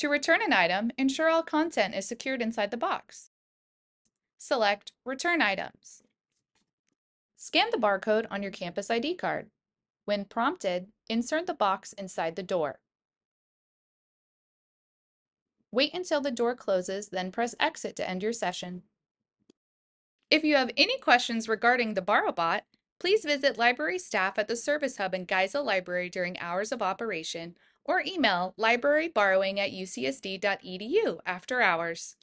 To return an item, ensure all content is secured inside the box. Select Return Items. Scan the barcode on your campus ID card. When prompted, insert the box inside the door. Wait until the door closes, then press Exit to end your session. If you have any questions regarding the BorrowBot, please visit library staff at the Service Hub in Geisel Library during hours of operation, or email libraryborrowing@ucsd.edu after hours.